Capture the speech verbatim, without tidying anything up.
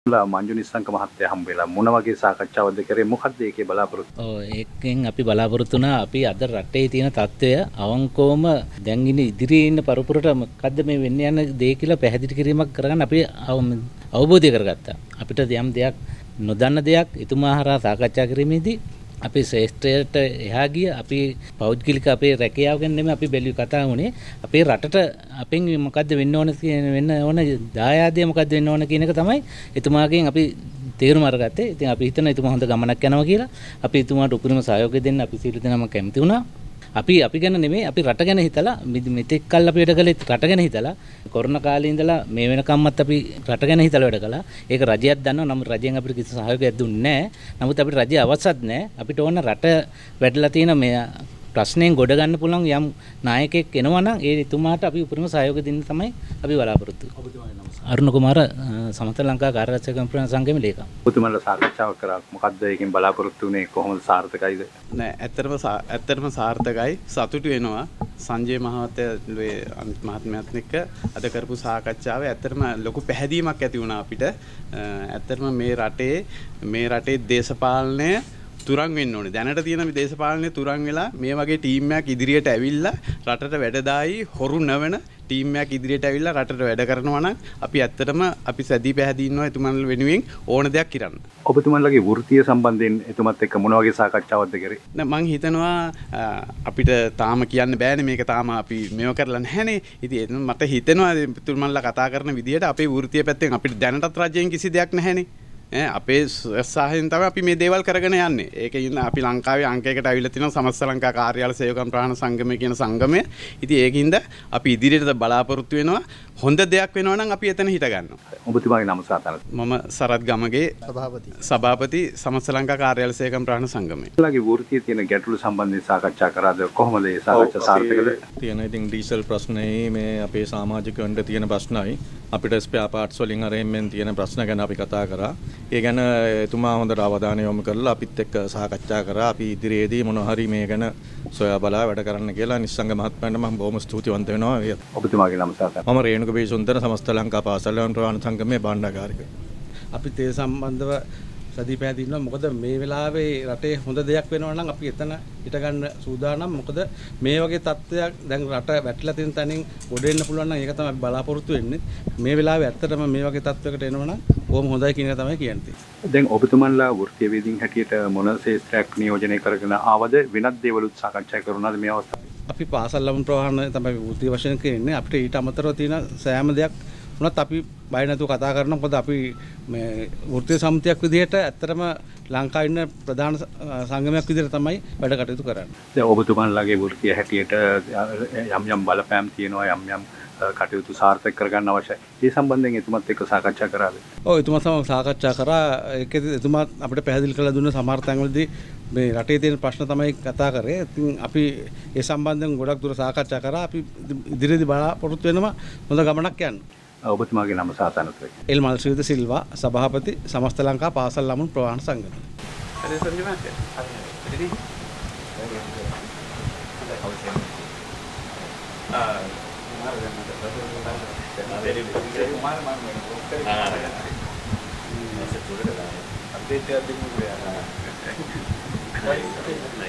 මංජු නිස්සංක මහත්තයා හම්බ වෙලා මොන වගේ සාකච්ඡාවක්ද කරේ මොකක්ද ඒකේ බලාපොරොත්තු? ඔව් ඒකෙන් අපි බලාපොරොත්තු වුණා අපි අද රටේ තියෙන තත්ත්වය අවංකවම දැන් ඉන්නේ ඉදිරියේ ඉන්න පරපුරට මොකද්ද මේ වෙන්න යන දේ කියලා පැහැදිලි කිරීමක් කරගන්න අපි අවබෝධය කරගත්තා. අපිට යම් දෙයක් නොදන්න දෙයක් එතුමා හරහා සාකච්ඡා කිරීමේදී අපි ශ්‍රේෂ්ඨයට එහා ගිය අපි පෞද්ගලික අපේ රැකියාව ගැන නෙමෙයි අපි බැලුවේ කතා වුණේ අපේ රටට අපෙන් මොකද්ද වෙන්න ඕන වෙන්න ඕන දායාදය මොකද්ද වෙන්න ඕන කියන එක තමයි එතුමාගෙන් අපි තේරුම් අරගත්තේ. ඉතින් අපි හිතන එතුමා හොඳ ගමනක් යනවා කියලා. අපි එතුමාට උපරිම සහයෝගය දෙන්න අපි සියලු දෙනාම කැමති වුණා. අපි අපි ගැන නෙමෙයි අපි රට ගැන හිතලා මෙතෙක් කල් අපි වැඩ කළේ රට ගැන හිතලා කොරෝනා කාලේ ඉඳලා මේ වෙනකම්මත් අපි රට ගැන හිතලා වැඩ කළා. ඒක රජයක් දන්නවා. නමුත් රජයෙන් අපිට කිසි සහයෝගයක් දුන්නේ නැහැ. නමුත් අපිට රජය අවශ්‍යත් නැහැ. අපිට ඕන රට වැඩලා තියෙන මේ ප්‍රශ්නෙන් ගොඩ ගන්න පුළුවන් යම් නායකයෙක් එනවා නම් ඒ එතුමාට අපි උපරිම සහයෝගය දෙන්න තමයි අපි බලාපොරොත්තු වෙන්නේ. අරුණ කුමාර සමස්ත ලංකා කාර්යරක්ෂක සංගමේ ලේකම්. ඔබතුමාලා සාකච්ඡාවක් කරා මොකද්ද ඒකෙන් බලාපොරොත්තු වෙන්නේ කොහොමද සාර්ථකයිද? නෑ ඇත්තටම ඇත්තටම සාර්ථකයි සතුටු වෙනවා සංජය මහත්තයා අනිත් මහත්මයාත් එක්ක අද කරපු සාකච්ඡාවේ ඇත්තටම ලොකු පැහැදීමක් ඇති වුණා අපිට. ඇත්තටම මේ රටේ මේ රටේ දේශපාලනය තුරන් වෙන්න ඕනේ. දැනට තියෙන මේ දේශපාලනය තුරන් වෙලා මේ වගේ ටීම් එකක් ඉදිරියට ඇවිල්ලා රටට වැඩදායි හොරු නැවන ටීම් එකක් ඉදිරියට ඇවිල්ලා රටට වැඩ කරනවා නම් අපි ඇත්තටම අපි සැදී පැහැදී ඉන්නවා එතුමන්ලා වෙනුවෙන් ඕන දෙයක් කරන්න. ඔබතුමන්ලගේ වෘත්තීය සම්බන්ධයෙන් එතුමත් එක්ක මොන වගේ සාකච්ඡාවක්ද කරේ? නෑ මං හිතනවා අපිට තාම කියන්න බෑනේ මේක තාම අපි මේව කරලා නැහැනේ. ඉතින් මට හිතෙනවා එතුමන්ලා කතා කරන විදිහට අපේ වෘත්තීය පැත්තෙන් අපිට දැනටත් රජයෙන් කිසි දෙයක් නැහැනේ. අපේ උත්සාහයෙන් තමයි අපි මේ දේවල් කරගෙන යන්නේ. ඒකේ ඉන්න අපි ලංකාවේ අංකයකට අවිලා තියෙනවා සමස්ත ලංකා කාර්යාල සේවකම් ප්‍රාණ සංගමය කියන සංගමය. ඉතින් ඒකින්ද අපි ඉදිරියට බලාපොරොත්තු වෙනවා හොඳ දෙයක් වෙනවා නම් අපි එතන හිට ගන්නවා. ඔබතුමාගේ නම සාතන? මම සරත් ගමගේ සභාපති. සභාපති සමස්ත ලංකා කාර්යාල සේවකම් ප්‍රාණ සංගමය. ඔයාලගේ වෘත්තීය තියෙන ගැටලු සම්බන්ධයෙන් සාකච්ඡා කරාද කොහොමද ඒ සාකච්ඡා සාර්ථකද? තියෙන ඉතින් ඩීසල් ප්‍රශ්නේ මේ අපේ සමාජිකයන්ට තියෙන ප්‍රශ්නයි. අපිට ස්පෙයා පාර්ට්ස් වලින් අරෙන්ෙන් තියෙන ප්‍රශ්න ගැන අපි කතා කරා. ඒ ගැන එතුමා හොඳට අවධානය යොමු කරලා අපිත් එක්ක සාකච්ඡා කරා. අපි ඉදිරියේදී මොන හරි මේ ගැන සොයා බලා වැඩ කරන්න කියලා නිස්සංග මහත්මයාට මම බොහොම ස්තුතිවන්ත වෙනවා. ඔබතුමාගේ නම සාකච්ඡා. මම රේණුක බේසුන්දර සමස්ත ලංකා පාසල් ප්‍රාණ සංගමයේ භාණ්ඩාගාරික. අපිත් ඒ සම්බන්ධව සදී පැහැදිලි වෙනවා. මොකද මේ වෙලාවේ රටේ හොඳ දෙයක් වෙනවා නම් අපි එතන හිට ගන්න සූදානම්. මොකද මේ වගේ තත්ත්වයක් දැන් රට වැටිලා තියෙන තැනින් ගොඩ එන්න පුළුවන් නම් ඒක තමයි බලාපොරොත්තු වෙන්නේ. මේ වෙලාවේ ඇත්තටම මේ වගේ තත්ත්වයකට එනවා නම් බොහොම හොඳයි කියන එක තමයි කියන්නේ. දැන් ඔබතුමන්ලා වෘත්තීය වේදින් හැටියට මොන ශේෂ්ත්‍රයක් නියෝජනය කරගෙන ආවද වෙනත් දේවලුත් සාකච්ඡා කරුණාද මේ අවස්ථාවේ? අපි පාසල් ළමුන් ප්‍රවාහන තමයි වෘත්තීය වශයෙන් කියන්නේ. අපිට ඊට අමතරව තියෙන සෑම දෙයක් උනත් අපි බය නැතුව කතා කරනවා. මොකද අපි මේ වෘත්තීය සමිතියක් විදිහට ඇත්තටම ලංකාවේ ඉන්න ප්‍රධාන සංගමයක් විදිහට තමයි වැඩ කටයුතු කරන්නේ. දැන් ඔබතුමන්ලාගේ වෘත්තීය හැටියට යම් යම් බලපෑම් තියෙනවා යම් යම් කටයුතු සාර්ථක කරගන්න අවශ්‍යයි. ඒ සම්බන්ධයෙන් එතුමත් එක්ක සාකච්ඡා කරාද? ඔව් එතුමා සමග සාකච්ඡා කරා. ඒකෙදි එතුමා අපිට පැහැදිලි කරලා දුන්න සමහර තැන්වලදී මේ රටේ තියෙන ප්‍රශ්න තමයි කතා කරේ. ඉතින් අපි ඒ සම්බන්ධයෙන් ගොඩක් දුර සාකච්ඡා කරා. අපි ඉදිරියේදී බලාපොරොත්තු වෙනවා හොඳ ගමනක් යන්න. ඔබතුමාගේ නම සාතනත් වෙයි. එල්මල් ශ්‍රීද සිල්වා සභාපති සමස්ත ලංකා පාසල් ළමුන් ප්‍රවාහන සංගමය. හරි සංජය මහත්තයා. හරි. ආ update